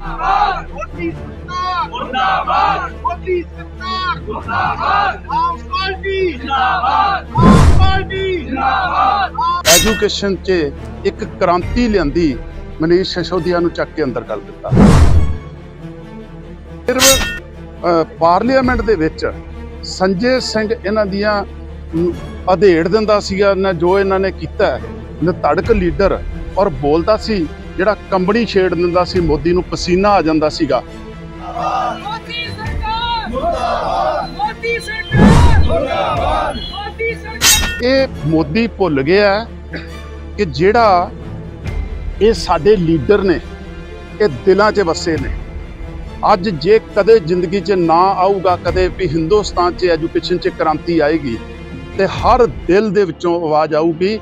मोदी सरकार मुर्दाबाद, मोदी सरकार मुर्दाबाद, आम पार्टी जिंदाबाद, आम पार्टी जिंदाबाद। एजुकेशन च एक क्रांति लियांदी, मनीष सिसोदिया नूं चक के अंदर कर दिता। फिर पार्लीमेंट दे विच संजय सिंह इन्हां दियां अधेड़ दिंदा सीगा ना, जो इन्हां ने कीता नतड़क लीडर और बोलदा सी जिहड़ा कंबनी छेड़ दिंदा सी, मोदी नूं पसीना आ जांदा सीगा। मोदी सरकार मुर्दाबाद, मोदी सरकार मुर्दाबाद, मोदी सरकार। ये मोदी भुल गया कि जिहड़ा ये साडे लीडर ने ये दिलां 'च वसे ने। अज जे कदे जिंदगी च ना आऊगा कदे भी हिंदुस्तान च एजुकेशन च क्रांति आएगी ते हर दिल दे विचों आवाज़ आऊगी,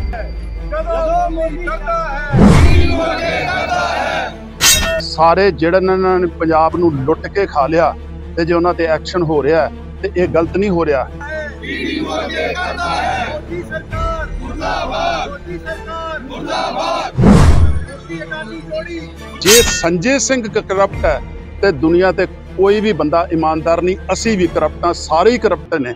सारे जिहड़े ने पंजाब नूं लुट के खा लिया ते जे उन्हां ते एक्शन हो रहा है ते ये गलत नहीं हो रहा। जे संजय सिंह करप्ट है ते दुनिया ते कोई भी बंदा ईमानदार नहीं, असी भी करप्ट हां, सारे ही करप्ट ने।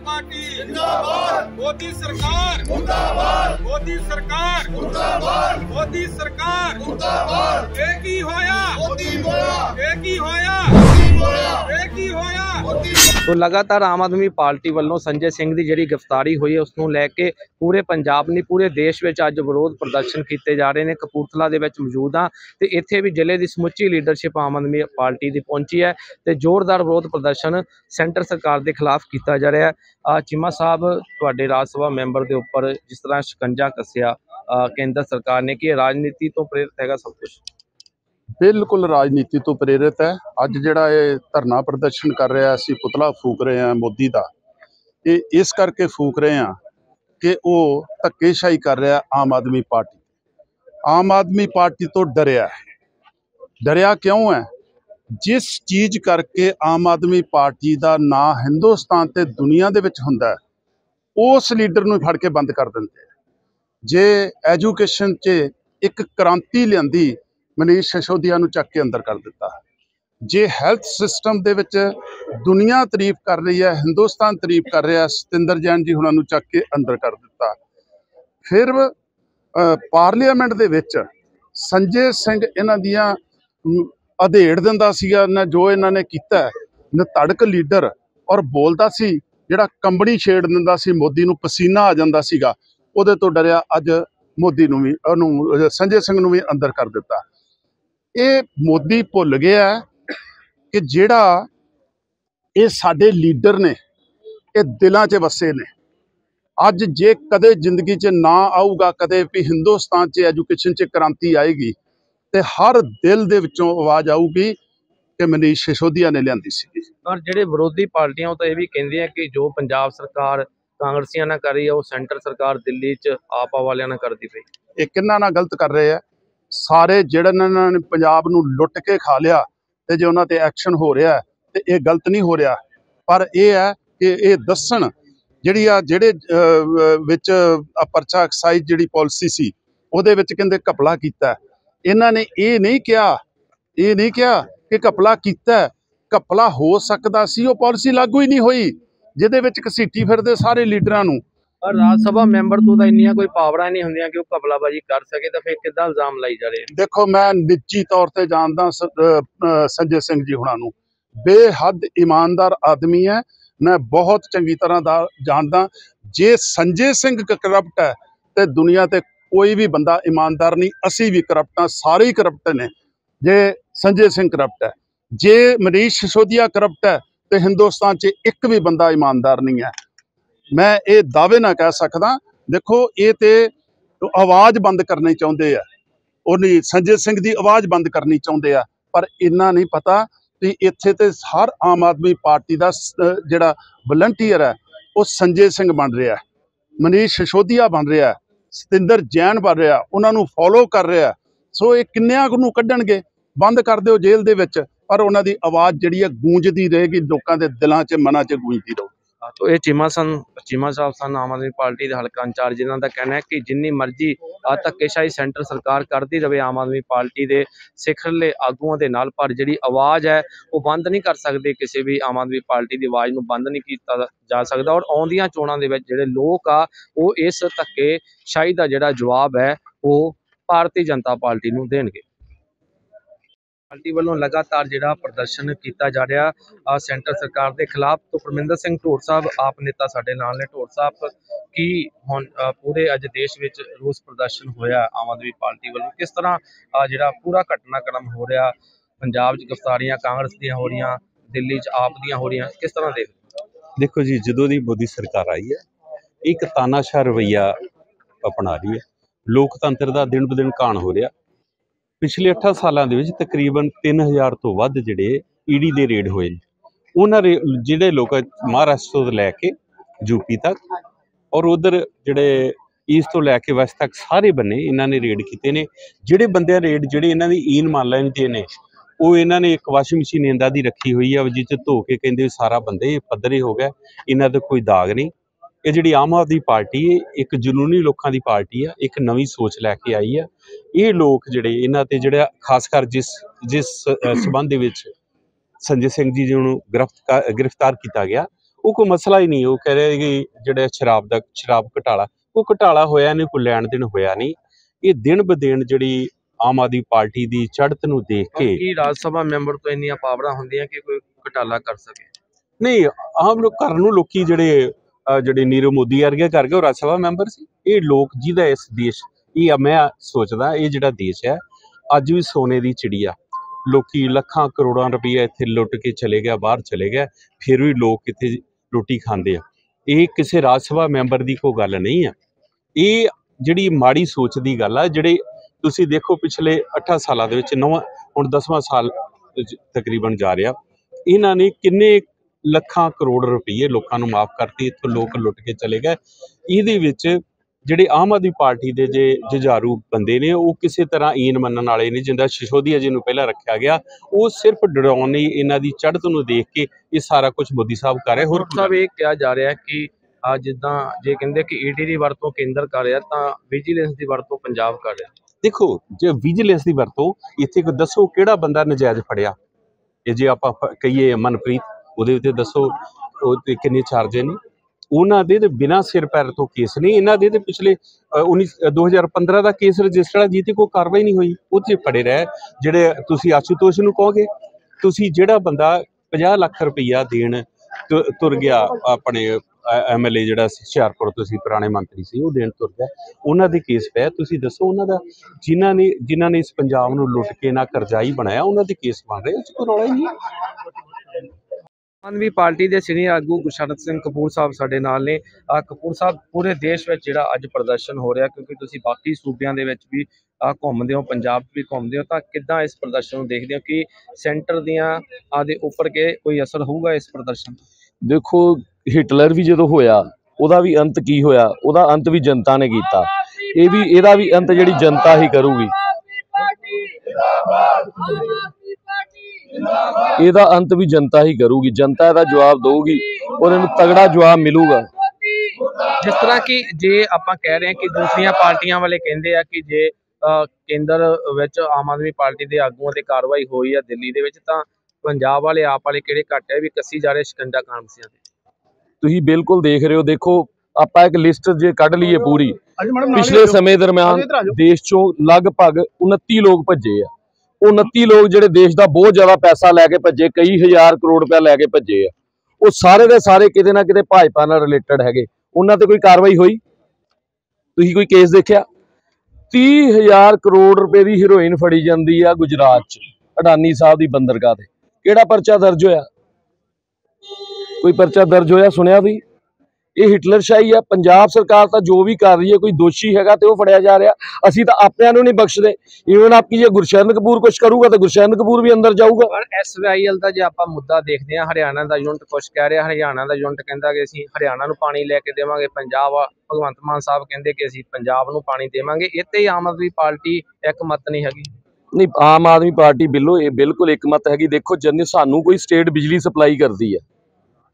मोदी सरकार मुर्दाबाद, मोदी सरकार मुर्दाबाद, मोदी सरकार मुर्दाबाद। एक ही होया मोदी मोया, एक ही होया मोदी मोया, एक ही होया। तो लगातार आम आदमी पार्टी वालों संजय सिंह की जिहड़ी गिरफ्तारी हुई है उसनूं लैके पूरे पंजाब नहीं पूरे देश में अज विरोध प्रदर्शन किए जा रहे हैं। कपूरथला दे विच मौजूद हाँ ते इत्थे भी जिले की समुची लीडरशिप आम आदमी पार्टी की पहुंची है ते जोरदार विरोध प्रदर्शन सेंटर सरकार के खिलाफ किया जा रहा है। चीमा साहब, तुहाडे राज सभा मैंबर के उपर जिस तरह शिकंजा कसिया केंद्र सरकार ने, कि राजनीति तो प्रेरित हैगा सब कुछ? बिल्कुल राजनीति तो प्रेरित है। अज जिहड़ा ये धरना प्रदर्शन कर रहा, असीं पुतला फूक रहे हैं मोदी का, ये इस करके फूक रहे हैं कि वो धक्केशाही कर रहा आम आदमी पार्टी। आम आदमी पार्टी तो डरिया है। डरिया क्यों है? जिस चीज़ करके आम आदमी पार्टी का ना हिंदुस्तान ते दुनिया दे विच हुंदा है, उस लीडर नूं फड़ के बंद कर दिंदे हैं। जे एजुकेशन च एक क्रांति लियांदी, मनीष सिसोदिया नूं चक के अंदर कर दिता। जे हैल्थ सिस्टम दे विच दुनिया तारीफ कर रही है, हिंदुस्तान तारीफ कर रहा है, सतिंदर जैन जी हुणां नूं चक के अंदर कर दिता। फिर पार्लीमेंट दे विच संजय सिंह इन्हां दियां अधेड़ दिंदा सीगा ना, जो इन्हां ने कीता नतड़क लीडर और बोलदा सी जिहड़ा कंबनी छेड़ दिंदा सी, मोदी नूं पसीना आ जांदा सीगा। उहदे तो डरिया अज मोदी नूं भी संजय सिंह नूं भी अंदर कर दिता। ये मोदी भुल गया कि जिहड़ा ये साडे लीडर ने ये दिलां 'च वसे ने। अज जे कदे जिंदगी च ना आऊगा कदे भी हिंदुस्तान च एजुकेशन च क्रांति आएगी ते हर दिल दे विचों आवाज़ आऊगी कि मनीष सिसोदिया ने लियांदी सी। और जिहड़े विरोधी पार्टियां तो यह भी कहिंदियां कि जो पंजाब सरकार कांग्रेसियां ना कर रही है वो सेंटर सरकार दिल्ली च आपा वालियां ना करदी पई। ये किन्ना ना गलत कर रहे हैं। सारे जिहड़े ने पंजाब नूं लुट के खा लिया ते जे उन्हां ते एक्शन हो रहा है ते ये गलत नहीं हो रहा। पर यह है कि ये दस्सण जिहड़ी आ जिहड़े विच परचा एक्साइज जिहड़ी पॉलिसी सी उहदे विच कहंदे घपला कीता। इन्हां ने ये नहीं कहा कि घपला कीता। घपला हो सकदा सी, वो पॉलिसी लागू ही नहीं हुई जिहदे विच घसीटी फिरदे सारे लीडरां नूं। और राज सभा मैंबर तो इन्नियां कोई पावरां नहीं होंदियां कि वो घपलाबाजी कर सके, तो फिर किद्दां इल्जाम लाई जा रहे? देखो, मैं निजी तौर पर जानदा संजय सिंह जी हुणां नूं, बेहद ईमानदार आदमी है, मैं बहुत चंगी तरह जानदा। जे संजय सिंह करप्ट है तो दुनिया ते कोई भी बंदा ईमानदार नहीं, असी भी करप्ट हां, सारे ही करप्ट ने। जे संजय सिंह करप्ट है, जे मनीष सिसोदिया करप्ट है तो हिंदुस्तान च एक भी बंदा ईमानदार नहीं है। मैं ये दावे ना कह सकदा। देखो, ये तो आवाज़ बंद करनी चाहुंदे आ, उन्हें संजय सिंह की आवाज़ बंद करनी चाहुंदे आ, पर इन्ना नहीं पता कि इत्थे ते हर आम आदमी पार्टी का जिहड़ा वलंटियर है वो संजय सिंह बन रहा है, मनीष सिसोदिया बन रहा है, सतिंदर जैन बन रहा, उन्होंने फॉलो कर रहा। सो ये किन्नियां नूं कड्ढणगे? बंद कर दिओ जेल दे विच, पर उन्हां दी आवाज़ जिहड़ी है गूंजदी रहेगी, लोकां दे दिलां 'च मनां 'च गूंजदी रहू। तो ये चीमा साहब सन आम आदमी पार्टी के हल्का इंचार्ज, जिन्हों का कहना है कि जिन्नी मर्जी धक्केशाही सेंटर सरकार करती रहे आम आदमी पार्टी के सिखरले आगुआं दे नाल, पर जिहड़ी आवाज़ है वो बंद नहीं कर सकते। किसी भी आम आदमी पार्टी की आवाज़ नूं बंद नहीं किया जा सकता। और आउंदियां चोणां दे विच जिहड़े लोग आ वो इस धक्केशाही का जिहड़ा जवाब है वो भारतीय जनता पार्टी नूं देणगे। पार्टी वालों लगातार जिहड़ा प्रदर्शन किया जा रहा सेंटर सरकार के खिलाफ। तो परमिंदर सिंह ढोड़ साहब आप नेता साडे नाल ने। ढोड़ साहब की हुण पूरे अज देश विच रोस प्रदर्शन होया आम आदमी पार्टी वालों, किस तरह जिहड़ा पूरा घटनाक्रम हो रहा, पंजाब च गिरफ्तारियां कांग्रेस दियां हो रही, दिल्ली च आप दियां हो रही, किस तरह देख? देखो जी, जदों दी मोदी सरकार आई है एक तानाशाह रवैया अपना रही है, लोकतंत्र का दिन ब दिन घाण हो रहा। पिछले 8 सालों के तकरीबन 3000 तो वध जिहड़े ईडी के रेड होए, उन्होंने जिहड़े लोग महाराष्ट्र तो लैके यूपी तक और उधर जिहड़े ईस्ट तो लैके वैस्ट तक सारे बन्ने इन्होंने रेड किए ने। जिहड़े बंदे रेड जिहड़े इन्हों की ईन मान लेंदे ने वो इन्होंने एक वाशिंग मशीन इन्दा दी रखी हुई है जिस धो के कहते सारा बंदे पद्धरे हो गए, इन्हों तो कोई दाग नहीं। ये जी आम आदमी पार्टी है एक जुनूनी लोगों की पार्टी है, एक नवी सोच लैके आई है। ये लोग जिहड़े इन्हां ते जिहड़ा खासकर जिस संबंध विच संजय सिंह जी जिन्होंने गिरफ्तार किया गया वो कोई मसला ही नहीं। वो कह रहे कि जिहड़ा शराब घटाला वो घटाला होया नहीं, कोई लैन देन होया नहीं। ये दिन ब दिन जिहड़ी आम आदमी पार्टी की चढ़त नूं देख के राज्य सभा मैंबर तो इन्नियां पावरां होंदियां कि कोई घटाला कर सके नहीं। आम लोग घर नूं लोकी जिहड़े नीरव मोदी वर्गे कर गए राज्य सभा मैंबर सी। ये लोग जिहदा इस देश ये मैं सोचदा ये जिहड़ा देश है अज भी सोने की चिड़िया, लोकी लखां करोड़ां रुपया इत्थे लुट के चले गए, बाहर चले गए, फिर भी लोग इत्थे रोटी खांदे आ। ये किसी राज्य सभा मैंबर की कोई गल नहीं है, ये जिहड़ी माड़ी सोच की गल है। जिहड़े तुसीं देखो पिछले 8 सालों के विच नवां हुण 10वां साल तकरीबन जा रहा, इन्हां ने किन्ने लखां करोड़ रुपये लोगों को माफ करती, इत्थों लोग लुट के चले गए। इहदे विच जिहड़े आम आदमी पार्टी के जे जुझारू बंदे ने वो किसी तरह ईन मनण वाले नहीं, जिंदा सिसोदिया जी नूं पहलां रखा गया वो सिर्फ डराउण इन्हां दी चढ़त नूं देख के ये सारा कुछ मोदी साहब कर रहे। होर साहब ये कहा जा रहा है कि जिद्दां जे कहंदे कि ईडी की वरतों केंद्र कर रहा तां विजिलेंस की वरतों पंजाब कर रहा। देखो जे विजिलेंस की वरतों इत्थे दसो किहड़ा बंदा नजायज़ फड़िया, ये जे आपां कहीए मनप्रीत ਉਹਦੇ ਉੱਤੇ ਦੱਸੋ ਉਹ ਕਿੰਨੇ ਚਾਰਜ ਨੇ ਉਹਨਾਂ ਦੇ ਤੇ ਬਿਨਾਂ ਸਿਰ ਪੈਰ ਤੋਂ ਕੇਸ ਨਹੀਂ। ਇਹਨਾਂ ਦੇ ਤੇ ਪਿਛਲੇ 2015 ਦਾ ਕੇਸ ਰਜਿਸਟਰ ਜਿਹਤੇ ਕੋਈ ਕਾਰਵਾਈ ਨਹੀਂ ਹੋਈ, ਉਹ 'ਚ ਫੜੇ ਰਹੇ। ਜਿਹੜੇ ਤੁਸੀਂ ਆਸ਼ੂਤੋਸ਼ ਨੂੰ ਕਹੋਗੇ, ਤੁਸੀਂ ਜਿਹੜਾ ਬੰਦਾ 50 ਲੱਖ ਰੁਪਈਆ ਦੇਣ ਤੁਰ ਗਿਆ ਆਪਣੇ MLA ਜਿਹੜਾ ਹੁਸ਼ਿਆਰਪੁਰ ਤੁਸੀਂ ਪੁਰਾਣੇ ਮੰਤਰੀ ਸੀ ਉਹ ਦੇਣ ਤੁਰ ਗਿਆ, ਉਹਨਾਂ ਦੇ ਕੇਸ ਪਏ। ਤੁਸੀਂ ਦੱਸੋ ਉਹਨਾਂ ਦਾ ਜਿਨ੍ਹਾਂ ਨੇ ਇਸ ਪੰਜਾਬ ਨੂੰ ਲੁੱਟ ਕੇ ਨਾ ਕਰਜ਼ਾਈ ਬਣਾਇਆ ਉਹਨਾਂ ਦੇ ਕੇਸ ਬਣ ਰਹੇ, ਉਹ 'ਚ ਕੋਈ ਰੌਲਾ ਹੀ ਨਹੀਂ। आम आदमी पार्टी के सीनियर आगू गुरशरत सिंह कपूर साहब साडे नाल ने। कपूर साहब पूरे देश में जिहड़ा अज प्रदर्शन हो रहा, क्योंकि तुसीं बाकी सूबियां दे विच भी घूमदे हो, पंजाब भी घूमदे हो, तां किद्दां इस प्रदर्शन नूं देखदे हो कि सेंटर दियां दे उपर के कोई असर होगा इस प्रदर्शन? देखो हिटलर भी जो होया उहदा भी अंत की होया, उहदा अंत भी जनता ने कीता, ये भी इहदा भी अंत जिहड़ी जनता ही करूगी। ਇਹਦਾ अंत भी जनता ही करूगी, जनता ਇਹਦਾ जवाब देगी और इन्हें तगड़ा जवाब मिलूगा। जिस तरह की जे आपां कह रहे हैं कि दूसरिया पार्टियां वाले कहते हैं कि जे केंद्र विच आम आदमी पार्टी के आगुआं ते कार्रवाई हुई है दिल्ली दे विच, तां पंजाब वाले आप वाले किहड़े घट है भी कसी जा रहे शिकंजा कांग्रेसियां ते? तुसीं बिल्कुल देख रहे हो। देखो आपां एक लिस्ट जे कढ लईए पूरी, पिछले समय दरम्यान देश चों लगभग 29 लोग भज्जे आ। 29 लोग जिहड़े देश का बहुत ज्यादा पैसा लैके भज्जे, कई हज़ार करोड़ रुपया लैके भज्जे आ, वो सारे दे सारे किते ना किते भाजपा नाल रिलेटेड हैगे। उन्हां ते कोई कार्रवाई होई? तुसीं कोई केस देखिया? 30,000 करोड़ रुपए की हीरोइन फड़ी जाती है गुजरात च, अडानी साहब की बंदरगाह ते, किहड़ा परचा दर्ज होया? कोई परचा दर्ज होया सुनिया भी? ये हिटलरशाही है। पंजाब सरकार तो जो भी कर रही है, कोई दोषी हैगा तो फड़िया जा रहा, असीं तां अपनिआं नूं नहीं बख्शदे। इवन आपकी जे गुरशरण कपूर कुछ करूगा तो गुरशरण कपूर भी अंदर जाऊगा। पर SYL का जो आप मुद्दा देखते हैं, हरियाणा का यूनिट कुछ कह रहा, हरियाणा का यूनिट कहता कि असीं हरियाणा नूं पानी लैके देवांगे, पंजाब भगवंत मान साहब कहते कि असीं पंजाब नूं पानी देवांगे। इत्ते आम आदमी पार्टी एक मत नहीं हैगी। नहीं, आम आदमी पार्टी बिल्कुल एक मत हैगी। देखो जिन्ने सानू कोई स्टेट बिजली सप्लाई करती है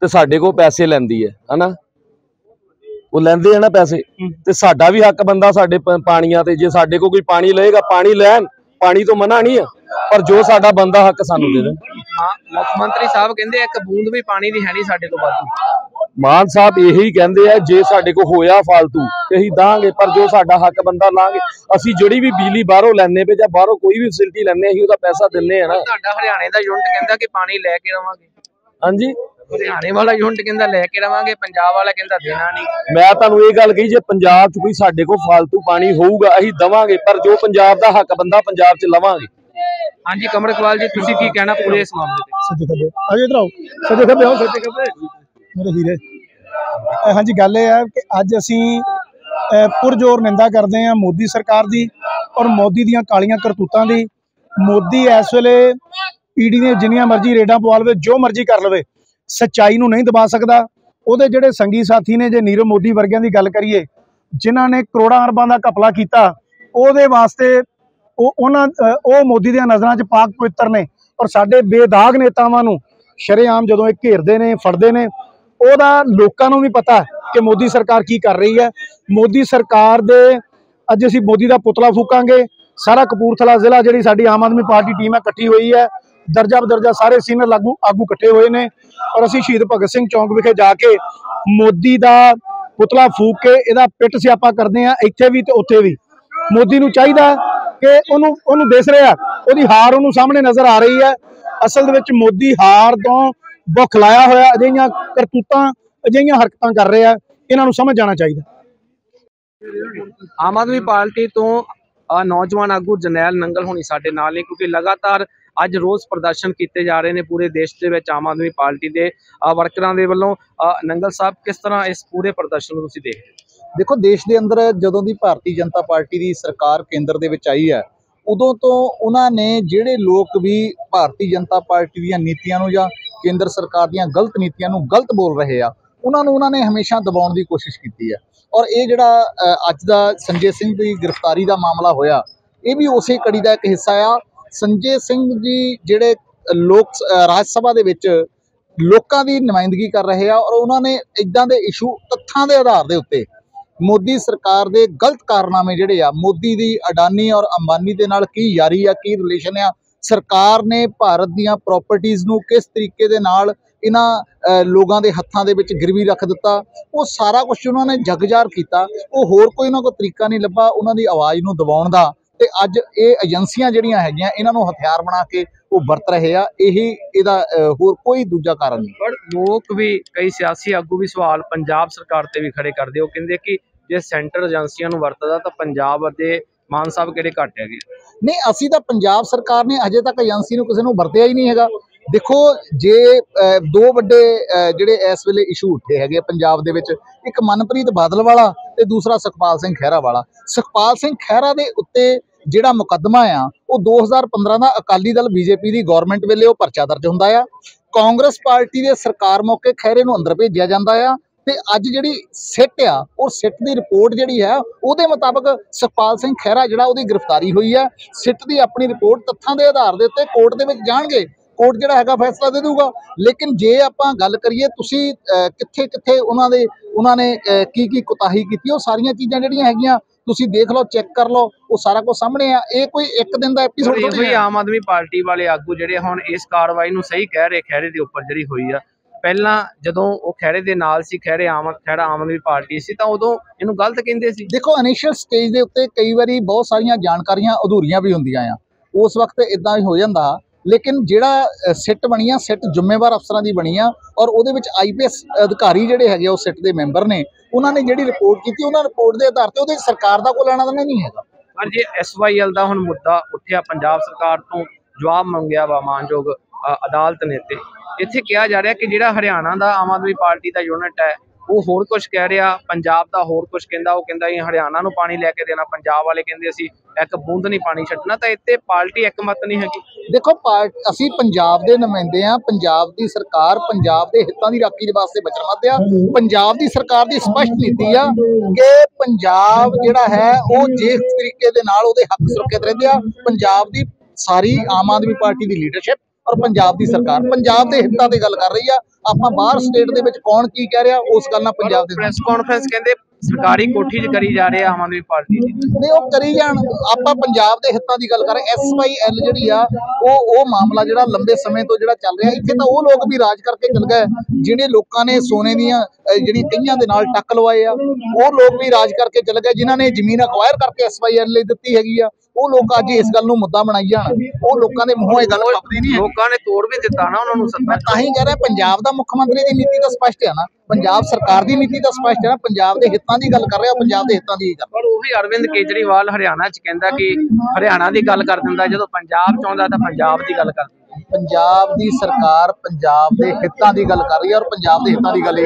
ਤੇ ਸਾਡੇ ਕੋਲ ਪੈਸੇ ਲੈਂਦੀ ਹੈ ਹਨਾ, ਉਹ ਲੈਂਦੇ ਆ ਨਾ ਪੈਸੇ, ਤੇ ਸਾਡਾ ਵੀ ਹੱਕ ਬੰਦਾ ਸਾਡੇ ਪਾਣੀਆਂ ਤੇ। ਜੇ ਸਾਡੇ ਕੋਲ ਕੋਈ ਪਾਣੀ ਲਏਗਾ, ਪਾਣੀ ਲੈਣ, ਪਾਣੀ ਤੋਂ ਮਨਾ ਨਹੀਂ ਆ, ਪਰ ਜੋ ਸਾਡਾ ਬੰਦਾ ਹੱਕ ਸਾਨੂੰ ਦੇ ਦੇਣ। ਮੁੱਖ ਮੰਤਰੀ ਸਾਹਿਬ ਕਹਿੰਦੇ ਇੱਕ ਬੂੰਦ ਵੀ ਪਾਣੀ ਦੀ ਹੈ ਨਹੀਂ ਸਾਡੇ ਤੋਂ ਵਾਧੂ। ਮਾਨ ਸਾਹਿਬ ਇਹੀ ਕਹਿੰਦੇ ਆ, ਜੇ ਸਾਡੇ ਕੋਲ ਹੋਇਆ ਫਾਲਤੂ ਤੇ ਅਸੀਂ ਦਾਂਗੇ, ਪਰ ਜੋ ਸਾਡਾ ਹੱਕ ਬੰਦਾ ਲਾਂਗੇ। ਅਸੀਂ ਜਿਹੜੀ ਵੀ ਬਿਜਲੀ ਬਾਹਰੋਂ ਲੈਣੇ ਪਏ ਜਾਂ ਬਾਹਰੋਂ ਕੋਈ ਵੀ ਫੈਸਿਲਿਟੀ ਲੈਣੇ, ਅਸੀਂ ਉਹਦਾ ਪੈਸਾ ਦਿੰਨੇ ਆ ਨਾ। ਤੁਹਾਡਾ ਹਰਿਆਣੇ ਦਾ ਯੂਨਿਟ ਕਹਿੰਦਾ ਕਿ ਪਾਣੀ ਲੈ ਕੇ ਰਵਾਂਗੇ। ਹਾਂਜੀ, ਹਰਿਆਣੇ ਵਾਲਾ ਯੂਨਿਟ ਕਹਿੰਦਾ ਲੈ ਕੇ ਰਵਾਂਗੇ, ਪੰਜਾਬ ਵਾਲਾ ਕਹਿੰਦਾ ਦੇਣਾ ਨਹੀਂ। ਮੈਂ ਤੁਹਾਨੂੰ ਇਹ ਗੱਲ ਕਹੀ, ਜੇ ਪੰਜਾਬ 'ਚ ਕੋਈ ਸਾਡੇ ਕੋਲ ਫਾਲਤੂ ਪਾਣੀ ਹੋਊਗਾ ਅਸੀਂ ਦਵਾਂਗੇ, ਪਰ ਜੋ ਪੰਜਾਬ ਦਾ ਹੱਕ ਬੰਦਾ ਪੰਜਾਬ 'ਚ ਲਵਾਂਗੇ। ਹਾਂਜੀ ਕਮਰ ਇਕਬਾਲ ਜੀ, ਤੁਸੀਂ ਕੀ ਕਹਿਣਾ ਪੂਰੇ ਇਸ ਮਾਮਲੇ ਤੇ? ਸੱਜੇ ਖੱਬੇ ਅਜੇ ਇਧਰ ਆਓ, ਸੱਜੇ ਖੱਬੇ ਆਓ, ਸੱਜੇ ਖੱਬੇ ਮੇਰੇ ਹੀਰੇ। ਹਾਂਜੀ, ਗੱਲ ਇਹ ਹੈ ਕਿ ਅੱਜ ਅਸੀਂ ਪੁਰਜ਼ੋਰ ਨਿੰਦਾ ਕਰਦੇ ਹਾਂ ਮੋਦੀ ਸਰਕਾਰ ਦੀ ਔਰ ਮੋਦੀ ਦੀਆਂ ਕਾਲੀਆਂ ਕਰਤੂਤਾਂ ਦੀ। ਮੋਦੀ ਇਸ ਵੇਲੇ ਪੀੜੀ ਨੇ ਜਿੰਨੀਆਂ ਮਰਜ਼ੀ ਰੇਡਾਂ ਪਵਾ ਲਵੇ, ਜੋ ਮਰਜ਼ੀ ਕਰ ਲਵੇ, ਸੱਚਾਈ ਨੂੰ ਨਹੀਂ ਦਬਾ ਸਕਦਾ। ਉਹਦੇ ਜਿਹੜੇ ਸੰਗੀ ਸਾਥੀ ਨੇ, ਜੇ ਨੀਰਵ ਮੋਦੀ ਵਰਗਿਆਂ ਦੀ ਗੱਲ ਕਰੀਏ, ਜਿਨ੍ਹਾਂ ਨੇ ਕਰੋੜਾਂ ਅਰਬਾਂ ਦਾ ਘਪਲਾ ਕੀਤਾ, ਉਹਦੇ ਵਾਸਤੇ ਉਹ ਮੋਦੀ ਦੀਆਂ ਨਜ਼ਰਾਂ 'ਚ ਪਾਕ ਪਵਿੱਤਰ ਨੇ। ਔਰ ਸਾਡੇ ਬੇਦਾਗ ਨੇਤਾਵਾਂ ਨੂੰ ਸ਼ਰੇਆਮ ਜਦੋਂ ਇਹ ਘੇਰਦੇ ਨੇ, ਫੜਦੇ ਨੇ, ਉਹਦਾ ਲੋਕਾਂ ਨੂੰ ਵੀ ਪਤਾ ਕਿ ਮੋਦੀ ਸਰਕਾਰ ਕੀ ਕਰ ਰਹੀ ਹੈ। ਮੋਦੀ ਸਰਕਾਰ ਦੇ ਅੱਜ ਅਸੀਂ ਮੋਦੀ ਦਾ ਪੁਤਲਾ ਫੂਕਾਂਗੇ। ਸਾਰਾ ਕਪੂਰਥਲਾ ਜ਼ਿਲ੍ਹਾ ਜਿਹੜੀ ਸਾਡੀ ਆਮ ਆਦਮੀ ਪਾਰਟੀ ਟੀਮ ਹੈ ਇਕੱਠੀ ਹੋਈ ਹੈ, ਦਰਜਾ ਬਦਰਜਾ ਸਾਰੇ ਸੀਨੀਅਰ ਆਗੂ ਇਕੱਠੇ ਹੋਏ ਨੇ, ਔਰ ਅਸੀਂ ਸ਼ਹੀਦ ਭਗਤ ਸਿੰਘ ਚੌਂਕ ਵਿਖੇ ਜਾ ਕੇ ਮੋਦੀ ਦਾ ਪੁਤਲਾ ਫੂਕ ਕੇ ਇਹਦਾ ਪਿੱਟ ਸਿਆਪਾ ਕਰਦੇ ਹਾਂ, ਇੱਥੇ ਵੀ ਤੇ ਉੱਥੇ ਵੀ। ਮੋਦੀ ਨੂੰ ਚਾਹੀਦਾ ਕਿ ਉਹਨੂੰ ਦਿਸ ਰਿਹਾ, ਉਹਦੀ ਹਾਰ ਉਹਨੂੰ ਸਾਹਮਣੇ ਨਜ਼ਰ ਆ ਰਹੀ ਹੈ। ਅਸਲ ਦੇ ਵਿੱਚ ਮੋਦੀ ਹਾਰ ਤੋਂ ਬੁਖਲਾਇਆ ਹੋਇਆ ਅਜਿਹੀਆਂ ਕਰਤੂਤਾਂ, ਅਜਿਹੀਆਂ ਹਰਕਤਾਂ ਕਰ ਰਿਹਾ, ਇਹਨਾਂ ਨੂੰ ਸਮਝ ਜਾਣਾ ਚਾਹੀਦਾ। ਆਮ ਆਦਮੀ ਪਾਰਟੀ ਤੋਂ ਨੌਜਵਾਨ ਆਗੂ ਜਰਨੈਲ ਨੰਗਲ ਹੋਣੀ ਸਾਡੇ ਨਾਲ ਨੇ, ਕਿਉਂਕਿ ਲਗਾਤਾਰ ਅੱਜ ਰੋਜ਼ ਪ੍ਰਦਰਸ਼ਨ ਕੀਤੇ ਜਾ ਰਹੇ ਨੇ ਪੂਰੇ ਦੇਸ਼ ਦੇ ਵਿੱਚ ਆਮ ਆਦਮੀ ਪਾਰਟੀ ਦੇ ਵਰਕਰਾਂ ਦੇ ਵੱਲੋਂ। ਨੰਗਲ ਸਾਹਿਬ, ਕਿਸ ਤਰ੍ਹਾਂ ਇਸ ਪੂਰੇ ਪ੍ਰਦਰਸ਼ਨ ਨੂੰ ਤੁਸੀਂ ਦੇਖਦੇ ਹੋ? ਦੇਖੋ, ਦੇਸ਼ ਦੇ ਅੰਦਰ ਜਦੋਂ ਦੀ ਭਾਰਤੀ ਜਨਤਾ ਪਾਰਟੀ ਦੀ ਸਰਕਾਰ ਕੇਂਦਰ ਦੇ ਵਿੱਚ ਆਈ ਹੈ, ਉਦੋਂ ਤੋਂ ਉਹਨਾਂ ਨੇ ਜਿਹੜੇ ਲੋਕ ਵੀ ਭਾਰਤੀ ਜਨਤਾ ਪਾਰਟੀ ਦੀਆਂ ਨੀਤੀਆਂ ਨੂੰ ਜਾਂ ਕੇਂਦਰ ਸਰਕਾਰ ਦੀਆਂ ਗਲਤ ਨੀਤੀਆਂ ਨੂੰ ਗਲਤ ਬੋਲ ਰਹੇ ਆ, ਉਹਨਾਂ ਨੇ ਹਮੇਸ਼ਾ ਦਬਾਉਣ ਦੀ ਕੋਸ਼ਿਸ਼ ਕੀਤੀ ਹੈ। ਔਰ ਇਹ ਜਿਹੜਾ ਅੱਜ ਦਾ ਸੰਜੇ ਸਿੰਘ ਦੀ ਗ੍ਰਿਫਤਾਰੀ ਦਾ ਮਾਮਲਾ ਹੋਇਆ, ਇਹ ਵੀ ਉਸੇ ਕੜੀ ਦਾ ਇੱਕ ਹਿੱਸਾ ਆ। ਸੰਜੇ ਸਿੰਘ ਜੀ ਜਿਹੜੇ ਰਾਜ ਸਭਾ ਦੇ ਵਿੱਚ ਲੋਕਾਂ ਦੀ ਨੁਮਾਇੰਦਗੀ ਕਰ ਰਹੇ ਆ, ਔਰ ਉਹਨਾਂ ਨੇ ਇੱਦਾਂ ਦੇ ਇਸ਼ੂ ਤੱਥਾਂ ਦੇ ਆਧਾਰ ਦੇ ਉੱਤੇ ਮੋਦੀ ਸਰਕਾਰ ਦੇ ਗਲਤ ਕਾਰਨਾਮੇ ਜਿਹੜੇ ਆ, ਮੋਦੀ ਦੀ ਅਡਾਨੀ ਔਰ ਅੰਬਾਨੀ ਦੇ ਨਾਲ ਕੀ ਯਾਰੀ ਆ, ਕੀ ਰਿਲੇਸ਼ਨ ਆ, ਸਰਕਾਰ ਨੇ ਭਾਰਤ ਦੀਆਂ ਪ੍ਰਾਪਰਟੀਆਂ ਨੂੰ ਕਿਸ ਤਰੀਕੇ ਦੇ ਨਾਲ ਇਹਨਾਂ ਲੋਕਾਂ ਦੇ ਹੱਥਾਂ ਦੇ ਵਿੱਚ ਗਿਰਵੀ ਰੱਖ ਦਿੱਤਾ, ਉਹ ਸਾਰਾ ਕੁਝ ਉਹਨਾਂ ਨੇ ਜਗਜ਼ਾਰ ਕੀਤਾ। ਉਹ ਹੋਰ ਕੋਈ ਉਹਨਾਂ ਕੋਲ ਤਰੀਕਾ ਨਹੀਂ ਲੱਭਾ ਉਹਨਾਂ ਦੀ ਆਵਾਜ਼ ਨੂੰ ਦਬਾਉਣ ਦਾ, ਤੇ ਅੱਜ ਇਹ ਏਜੰਸੀਆਂ ਜਿਹੜੀਆਂ ਹੈਗੀਆਂ ਇਹਨਾਂ ਨੂੰ ਹਥਿਆਰ ਬਣਾ ਕੇ ਉਹ ਵਰਤ ਰਹੇ ਆ। ਇਹਦਾ ਹੋਰ ਕੋਈ ਦੂਜਾ ਕਾਰਨ ਨਹੀਂ। ਪਰ ਲੋਕ ਵੀ, ਕਈ ਸਿਆਸੀ ਆਗੂ ਵੀ ਸਵਾਲ ਪੰਜਾਬ ਸਰਕਾਰ ਤੇ ਵੀ ਖੜੇ ਕਰਦੇ। ਉਹ ਕਹਿੰਦੇ ਕਿ ਜੇ ਸੈਂਟਰ ਏਜੰਸੀਆਂ ਨੂੰ ਵਰਤਦਾ ਤਾਂ ਪੰਜਾਬ ਅਤੇ ਮਾਨ ਸਾਹਿਬ ਕਿਹੜੇ ਘੱਟ ਹੈਗੇ? ਨਹੀਂ, ਅਸੀਂ ਤਾਂ ਪੰਜਾਬ ਸਰਕਾਰ ਨੇ ਅਜੇ ਤੱਕ ਏਜੰਸੀ ਨੂੰ ਕਿਸੇ ਨੂੰ ਵਰਤਿਆ ਹੀ ਨਹੀਂ ਹੈਗਾ। ਦੇਖੋ, ਜੇ ਦੋ ਵੱਡੇ ਜਿਹੜੇ ਇਸ ਵੇਲੇ ਇਸ਼ੂ ਉੱਠੇ ਹੈਗੇ ਪੰਜਾਬ ਦੇ ਵਿੱਚ, ਇੱਕ ਮਨਪ੍ਰੀਤ ਬਾਦਲ ਵਾਲਾ ਤੇ ਦੂਸਰਾ ਸੁਖਪਾਲ ਸਿੰਘ ਖਹਿਰਾ ਵਾਲਾ। ਸੁਖਪਾਲ ਸਿੰਘ ਖਹਿਰਾ ਦੇ ਉੱਤੇ ਜਿਹੜਾ ਮੁਕੱਦਮਾ ਆ, ਉਹ 2015 ਦਾ ਅਕਾਲੀ ਦਲ ਬੀਜੇਪੀ ਦੀ ਗਵਰਨਮੈਂਟ ਵੇਲੇ ਉਹ ਪਰਚਾ ਦਰਜ ਹੁੰਦਾ ਆ। ਕਾਂਗਰਸ ਪਾਰਟੀ ਦੇ ਸਰਕਾਰ ਮੌਕੇ ਖਹਿਰੇ ਨੂੰ ਅੰਦਰ ਭੇਜਿਆ ਜਾਂਦਾ ਆ, ਤੇ ਅੱਜ ਜਿਹੜੀ ਸਿੱਟ ਆ, ਉਹ ਸਿੱਟ ਦੀ ਰਿਪੋਰਟ ਜਿਹੜੀ ਹੈ ਉਹਦੇ ਮੁਤਾਬਕ ਸੁਖਪਾਲ ਸਿੰਘ ਖਹਿਰਾ ਜਿਹੜਾ ਉਹਦੀ ਗ੍ਰਿਫਤਾਰੀ ਹੋਈ ਹੈ। ਸਿੱਟ ਦੀ ਆਪਣੀ ਰਿਪੋਰਟ ਤੱਥਾਂ ਦੇ ਆਧਾਰ ਦੇ ਉੱਤੇ ਕੋਰਟ ਦੇ ਵਿੱਚ ਜਾਣਗੇ, ਕੋਰਟ ਜਿਹੜਾ ਹੈਗਾ ਫੈਸਲਾ ਦੇ ਦੂਗਾ। ਲੇਕਿਨ ਜੇ ਆਪਾਂ ਗੱਲ ਕਰੀਏ, ਤੁਸੀਂ ਕਿੱਥੇ ਕਿੱਥੇ ਉਹਨਾਂ ਨੇ ਕੀ ਕੁਤਾਹੀ ਕੀਤੀ, ਉਹ ਸਾਰੀਆਂ ਚੀਜ਼ਾਂ ਜਿਹੜੀਆਂ ਹੈਗੀਆਂ ਤੁਸੀਂ ਦੇਖ ਲਓ, ਚੈੱਕ ਕਰ ਲਓ, ਉਹ ਸਾਰਾ ਕੁਝ ਸਾਹਮਣੇ ਆ। ਇਹ ਕੋਈ ਇੱਕ ਦਿਨ ਦਾ ਐਪੀਸੋਡ ਨਹੀਂ। ਆਮ ਆਦਮੀ ਪਾਰਟੀ ਵਾਲੇ ਆਗੂ ਜਿਹੜੇ ਹੁਣ ਇਸ ਕਾਰਵਾਈ ਨੂੰ ਸਹੀ ਕਹਿ ਰਹੇ, ਖਹਿਰੇ ਦੇ ਉੱਪਰ ਜਿਹੜੀ ਹੋਈ ਆ, ਪਹਿਲਾਂ ਜਦੋਂ ਉਹ ਖਹਿਰੇ ਦੇ ਨਾਲ ਸੀ, ਖਹਿਰਾ ਆਮ ਆਦਮੀ ਪਾਰਟੀ ਸੀ, ਤਾਂ ਉਦੋਂ ਇਹਨੂੰ ਗਲਤ ਕਹਿੰਦੇ ਸੀ। ਦੇਖੋ, ਇਨੀਸ਼ੀਅਲ ਸਟੇਜ ਦੇ ਉੱਤੇ ਕਈ ਵਾਰੀ ਬਹੁਤ ਸਾਰੀਆਂ ਜਾਣਕਾਰੀਆਂ ਅਧੂਰੀਆਂ ਵੀ ਹੁੰਦੀਆਂ ਆ, ਉਸ ਵਕਤ ਇਦਾਂ ਹੀ ਹੋ ਜਾਂਦਾ। ਲੇਕਿਨ ਜਿਹੜਾ ਸਿੱਟ ਬਣੀ ਆ, ਸਿੱਟ ਜ਼ਿੰਮੇਵਾਰ ਅਫਸਰਾਂ ਦੀ ਬਣੀ ਆ, ਔਰ ਉਹਦੇ ਵਿੱਚ IPS ਅਧਿਕਾਰੀ ਜਿਹੜੇ ਹੈਗੇ ਉਹ ਸਿੱਟ ਦੇ ਮੈਂਬਰ ਨੇ। ਉਹਨਾਂ ਨੇ ਜਿਹੜੀ ਰਿਪੋਰਟ ਕੀਤੀ, ਉਹਨਾਂ ਰਿਪੋਰਟ ਦੇ ਆਧਾਰ ਤੇ ਉਹਦੇ ਸਰਕਾਰ ਦਾ ਕੋਈ ਲੈਣਾ ਦੇਣਾ ਨਹੀਂ ਹੈਗਾ। ਪਰ ਜੇ SYL ਦਾ ਹੁਣ ਮੁੱਦਾ ਉੱਠਿਆ, ਪੰਜਾਬ ਸਰਕਾਰ ਤੋਂ ਜਵਾਬ ਮੰਗਿਆ ਵਾ ਮਾਨਯੋਗ ਅਦਾਲਤ ਨੇ, ਤੇ ਇੱਥੇ ਕਿਹਾ ਜਾ ਰਿਹਾ ਕਿ ਜਿਹੜਾ ਹਰਿਆਣਾ ਦਾ ਆਮ ਆਦਮੀ ਪਾਰਟੀ ਦਾ ਯੂਨਿਟ ਹੈ ਉਹ ਹੋਰ ਕੁਝ ਕਹਿ ਰਿਹਾ, ਪੰਜਾਬ ਦਾ ਹੋਰ ਕੁਝ ਕਹਿੰਦਾ। ਉਹ ਕਹਿੰਦਾ ਇਹ ਹਰਿਆਣਾ ਨੂੰ ਪਾਣੀ ਲੈ ਕੇ ਦੇਣਾ, ਪੰਜਾਬ ਵਾਲੇ ਕਹਿੰਦੇ ਅਸੀਂ ਇੱਕ ਬੂੰਦ ਨਹੀਂ ਪਾਣੀ ਛੱਡਣਾ। ਤਾਂ ਇੱਥੇ ਪਾਰਟੀ ਇੱਕਮਤ ਨਹੀਂ ਹੈਗੀ। ਦੇਖੋ, ਅਸੀਂ ਪੰਜਾਬ ਦੇ ਨੁਮਾਇੰਦੇ ਆ, ਪੰਜਾਬ ਦੀ ਸਰਕਾਰ ਪੰਜਾਬ ਦੇ ਹਿੱਤਾਂ ਦੀ ਰਾਖੀ ਦੇ ਵਾਸਤੇ ਵਚਨਬੱਧ ਆ। ਪੰਜਾਬ ਦੀ ਸਰਕਾਰ ਦੀ ਸਪਸ਼ਟ ਨੀਤੀ ਆ ਕਿ ਪੰਜਾਬ ਜਿਹੜਾ ਹੈ ਉਹ ਜਿਸ ਤਰੀਕੇ ਦੇ ਨਾਲ ਉਹਦੇ ਹੱਕ ਸੁਰੱਖਿਅਤ ਰਹਿੰਦੇ ਆ, ਪੰਜਾਬ ਦੀ ਸਾਰੀ ਆਮ ਆਦਮੀ ਪਾਰਟੀ ਦੀ ਲੀਡਰਸ਼ਿਪ ਔਰ ਪੰਜਾਬ ਦੀ ਸਰਕਾਰ ਪੰਜਾਬ ਦੇ ਹਿੱਤਾਂ ਦੀ ਗੱਲ ਕਰ ਰਹੀ ਆ। ਆਪਾਂ ਬਾਹਰ ਸਟੇਟ ਦੇ ਵਿੱਚ ਕੌਣ ਕੀ ਕਹਿ ਰਿਹਾ ਉਸ ਗੱਲ ਨਾਲ ਪੰਜਾਬ ਦੇ ਪ੍ਰੈਸ ਕਾਨਫਰੰਸ ਕਹਿੰਦੇ ਸਰਕਾਰੀ ਕੋਠੀ 'ਚ ਕਰੀ ਜਾ ਰਹੇ ਆ ਆਮ ਆਦਮੀ ਪਾਰਟੀ ਦੀ। ਨਹੀਂ, ਉਹ ਕਰੀ ਜਾਣ, ਆਪਾਂ ਪੰਜਾਬ ਦੇ ਹਿੱਤਾਂ ਦੀ ਗੱਲ ਕਰ ਰਹੇ। SYL ਜਿਹੜੀ ਆ ਉਹ ਮਾਮਲਾ ਜਿਹੜਾ ਲੰਬੇ ਸਮੇਂ ਤੋਂ ਜਿਹੜਾ ਚੱਲ ਰਿਹਾ, ਇੱਥੇ ਤਾਂ ਉਹ ਲੋਕ ਵੀ ਰਾਜ ਕਰਕੇ ਚੱਲ ਗਏ ਜਿਹੜੇ ਲੋਕਾਂ ਨੇ ਸੋਨੇ ਦੀਆਂ ਜਿਹੜੀਆਂ ਕਈਆਂ ਦੇ ਨਾਲ ਟੱਕ ਲਵਾਏ ਆ, ਉਹ ਲੋਕ ਵੀ ਰਾਜ ਕਰਕੇ ਚੱਲ ਗਏ। ਜਿਨ੍ਹਾਂ ਨੇ ਜ਼ਮੀਨ ਅਕਵਾਇਰ ਕਰਕੇ SYL ਲਈ ਦਿੱਤੀ ਹੈਗੀ ਆ, ਉਹ ਲੋਕ ਅੱਜ ਇਸ ਗੱਲ ਨੂੰ ਮੁੱਦਾ ਬਣਾਈ ਜਾਣ, ਉਹ ਲੋਕਾਂ ਦੇ ਮੂੰਹੋਂ ਇਹ ਗੱਲ ਫੱਬਦੀ ਨਹੀਂ ਹੈ। ਲੋਕਾਂ ਨੇ ਤੋੜ ਵੀ ਦਿੱਤਾ ਨਾ ਉਹਨਾਂ ਨੂੰ ਸੱਤਾ। ਤਾਂ ਹੀ ਕਹਿ ਰਿਹਾ ਪੰਜਾਬ ਦਾ ਮੁੱਖ ਮੰਤਰੀ ਦੀ ਨੀਤੀ ਤਾਂ ਸਪਸ਼ਟ ਹੈ ਨਾ, ਪੰਜਾਬ ਸਰਕਾਰ ਦੀ ਨੀਤੀ ਤਾਂ ਸਪਸ਼ਟ ਹੈ ਨਾ, ਪੰਜਾਬ ਦੇ ਹਿੱਤਾਂ ਦੀ ਗੱਲ ਕਰ ਰਿਹਾ, ਪੰਜਾਬ ਦੇ ਹਿੱਤਾਂ ਦੀ ਗੱਲ। ਪਰ ਉਹੀ ਅਰਵਿੰਦ ਕੇਜਰੀਵਾਲ ਹਰਿਆਣਾ 'ਚ ਕਹਿੰਦਾ ਕਿ ਹਰਿਆਣਾ ਦੀ ਗੱਲ ਕਰ ਦਿੰਦਾ, ਜਦੋਂ ਪੰਜਾਬ 'ਚ ਆਉਂਦਾ ਤਾਂ ਪੰਜਾਬ ਦੀ ਗੱਲ ਕਰ ਦਿੰਦਾ। ਪੰਜਾਬ ਦੀ ਸਰਕਾਰ ਪੰਜਾਬ ਦੇ ਹਿੱਤਾਂ ਦੀ ਗੱਲ ਕਰ ਰਹੀ ਹੈ ਔਰ ਪੰਜਾਬ ਦੇ ਹਿੱਤਾਂ ਦੀ ਗੱਲ ਇਹ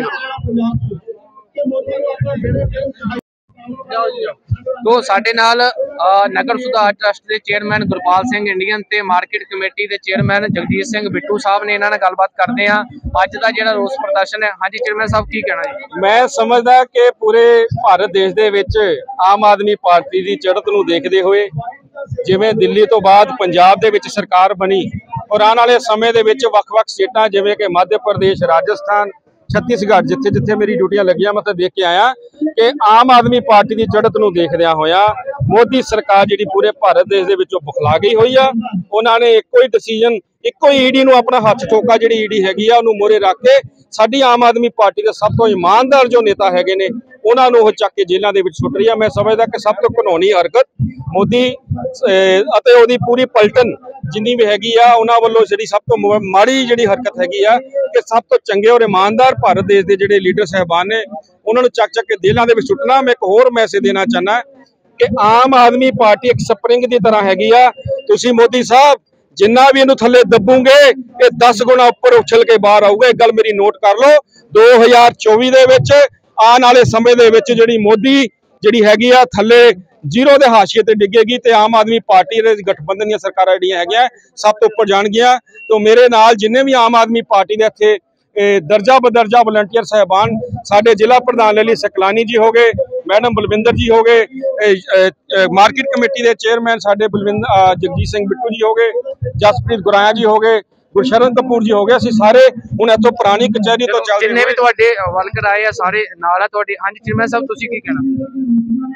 ਤੋ ਸਾਡੇ ਨਾਲ ਨਗਰ ਸੁਧਾਰ ਟਰਸਟ ਦੇ ਚੇਅਰਮੈਨ ਗੁਰਪਾਲ ਸਿੰਘ ਇੰਡੀਅਨ ਤੇ ਮਾਰਕੀਟ ਕਮੇਟੀ ਦੇ ਚੇਅਰਮੈਨ ਜਗਜੀਤ ਸਿੰਘ ਬਿੱਟੂ ਸਾਹਿਬ ਨੇ, ਇਹਨਾਂ ਨਾਲ ਗੱਲਬਾਤ ਕਰਦੇ ਆ ਅੱਜ ਦਾ ਜਿਹੜਾ ਰੋਸ ਪ੍ਰਦਰਸ਼ਨ ਹੈ। ਹਾਂਜੀ ਚੇਅਰਮੈਨ ਸਾਹਿਬ, ਕੀ ਕਹਿਣਾ ਜੀ? ਮੈਂ ਸਮਝਦਾ ਕਿ ਪੂਰੇ ਭਾਰਤ ਦੇਸ਼ ਦੇ ਵਿੱਚ ਆਮ ਆਦਮੀ ਪਾਰਟੀ ਦੀ ਚੜ੍ਹਤ ਨੂੰ ਦੇਖਦੇ ਹੋਏ, ਜਿਵੇਂ ਦਿੱਲੀ ਤੋਂ ਬਾਅਦ ਪੰਜਾਬ ਦੇ ਵਿੱਚ ਸਰਕਾਰ ਬਣੀ ਔਰ ਆਉਣ ਵਾਲੇ ਸਮੇਂ ਦੇ ਵਿੱਚ ਵੱਖ-ਵੱਖ ਸਟੇਟਾਂ ਜਿਵੇਂ ਕਿ ਮੱਧ ਪ੍ਰਦੇਸ਼, ਰਾਜਸਥਾਨ, ਛੱਤੀਸਗੜ੍ਹ, ਜਿੱਥੇ ਮੇਰੀ ਡਿਊਟੀਆਂ ਲੱਗੀਆਂ ਮੈਂ ਤਾਂ ਦੇਖ ਕੇ ਆਇਆ ਕਿ ਆਮ ਆਦਮੀ ਪਾਰਟੀ ਦੀ ਚੜ੍ਹਤ ਨੂੰ ਦੇਖਦਿਆਂ ਹੋਇਆ ਮੋਦੀ ਸਰਕਾਰ ਜਿਹੜੀ ਪੂਰੇ ਭਾਰਤ ਦੇਸ਼ ਦੇ ਵਿੱਚੋਂ ਬੁਖਲਾ ਗਈ ਹੋਈ ਆ। ਉਹਨਾਂ ਨੇ ਇੱਕੋ ਹੀ ਡਿਸੀਜਨ, ਇੱਕੋ ਹੀ ਈਡੀ ਨੂੰ ਆਪਣਾ ਹੱਥ ਠੋਕਾ, ਜਿਹੜੀ ਈਡੀ ਹੈਗੀ ਆ ਉਹਨੂੰ ਮੋਹਰੇ ਰੱਖ ਕੇ ਸਾਡੀ ਆਮ ਆਦਮੀ ਪਾਰਟੀ ਦੇ ਸਭ ਤੋਂ ਇਮਾਨਦਾਰ ਜੋ ਨੇਤਾ ਹੈਗੇ ਨੇ ਉਹਨਾਂ ਨੂੰ ਉਹ ਚੱਕ ਕੇ ਜੇਲ੍ਹਾਂ ਦੇ ਵਿੱਚ ਸੁੱਟ ਰਹੀ ਆ। ਮੈਂ ਸਮਝਦਾ ਕਿ ਸਭ ਤੋਂ ਘਿਨੌਣੀ ਹਰਕਤ ਮੋਦੀ ਅਤੇ ਉਹਦੀ ਪੂਰੀ ਪਲਟਨ ਜਿੰਨੀ ਵੀ ਹੈਗੀ ਆ ਉਹਨਾਂ ਵੱਲੋਂ ਜਿਹੜੀ ਸਭ ਤੋਂ ਮਾੜੀ ਜਿਹੜੀ ਹਰਕਤ ਹੈਗੀ ਆ ਕਿ ਸਭ ਤੋਂ ਚੰਗੇ ਔਰ ਇਮਾਨਦਾਰ ਭਾਰਤ ਦੇਸ਼ ਦੇ ਜਿਹੜੇ ਲੀਡਰ ਸਾਹਿਬਾਨ ਨੇ ਉਹਨਾਂ ਨੂੰ ਚੱਕ ਕੇ ਜੇਲ੍ਹਾਂ ਦੇ ਵਿੱਚ ਸੁੱਟਣਾ। ਮੈਂ ਇੱਕ ਹੋਰ ਮੈਸੇਜ ਦੇਣਾ ਚਾਹੁੰਦਾ ਕਿ ਆਮ ਆਦਮੀ ਪਾਰਟੀ ਇੱਕ ਸਪਰਿੰਗ ਦੀ ਤਰ੍ਹਾਂ ਹੈਗੀ ਆ। ਤੁਸੀਂ ਮੋਦੀ ਸਾਹਿਬ ਜਿੰਨਾ ਵੀ ਇਹਨੂੰ ਥੱਲੇ ਦੱਬੋਗੇ ਇਹ 10 ਗੁਣਾ ਉੱਪਰ ਉਛਲ ਕੇ ਬਾਹਰ ਆਊਗਾ। ਇੱਕ ਗੱਲ ਮੇਰੀ ਨੋਟ ਕਰ ਲਓ, 2024 ਦੇ ਵਿੱਚ ਆਉਣ ਵਾਲੇ ਸਮੇਂ ਦੇ ਵਿੱਚ ਜਿਹੜੀ ਮੋਦੀ ਜਿਹੜੀ ਹੈਗੀ ਆ ਥੱਲੇ ਜ਼ੀਰੋ ਦੇ ਹਾਸ਼ੀਏ ਤੇ ਡਿੱਗੇਗੀ ਤੇ ਆਮ ਆਦਮੀ ਪਾਰਟੀ ਦੇ ਗਠਬੰਧਨ ਦੀਆਂ ਸਰਕਾਰਾਂ ਜਿਹੜੀਆਂ ਹੈਗੀਆਂ ਸਭ ਤੋਂ ਉੱਪਰ ਜਾਣਗੀਆਂ। तो मेरे नाल जिन्ने भी आम आदमी पार्टी के इत्थे दर्जा बदर्जा वलंटियर साहबान, साडे जिला प्रधान लली सकलानी जी हो गए, मैडम बलविंदर जी हो गए, मार्केट कमेटी के चेयरमैन साडे जगजीत सिंह बिट्टू जी हो गए, जसप्रीत गुराया जी हो गए, गुरशरण कपूर जी हो गए। असीं सारे हुण इत्थों पुरानी कचहरी तो चलदे जिन्ने भी तुहाडे वर्कर आए आ सारे नाल आ तुहाडे। हां जी चेयरमैन साहब तुसीं की कहना?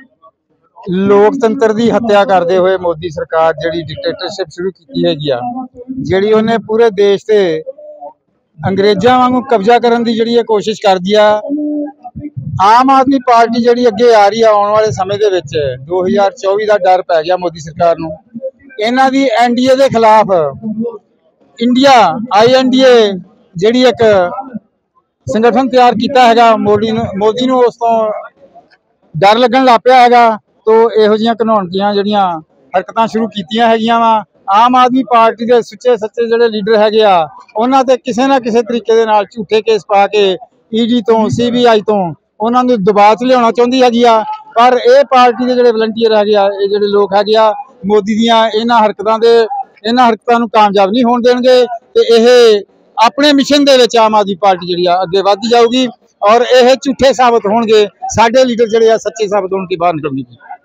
लोकतंत्र की हत्या करते हुए मोदी सरकार जिहड़ी डिक्टेटरशिप शुरू की हैगी आ, जिहड़ी उन्हें पूरे देश से अंग्रेज़ां वांगू कब्जा करने की जिहड़ी कोशिश करदी आ। आम आदमी पार्टी जिहड़ी अगे आ रही है आने वाले समय दे विच 2024 का डर पै गया मोदी सरकार नूं। इन्हां दी NDA के खिलाफ इंडिया INDA जिहड़ी एक संगठन तैयार किया हैगा मोदी नूं उस तों डर लगन लग पिया हैगा। तो इहो जिहियां घिनौणियां जिहड़ियां हरकतां शुरू कीतियां हैगियां वा। आम आदमी पार्टी के सुच्चे सच्चे जिहड़े लीडर हैगे आ उन्हां ते किसी ना किसी तरीके दे नाल झूठे केस पा के ED तो CBI तो उन्हां नूं दबाव च लियाउणा चाहुंदी हैगी आ। पर यह पार्टी के जिहड़े वलंटियर हैगे आ, ये जिहड़े लोग हैगे आ, मोदी दीयां इन्हां हरकतां नूं कामयाब नहीं होण देणगे ते इह अपने मिशन दे विच आम आदमी पार्टी जिहड़ी आ अगे वधदी जाऊगी और यह झूठे साबित होणगे, साडे लीडर जिहड़े आ सच्चे साबित होण के बाहर निकलणगे।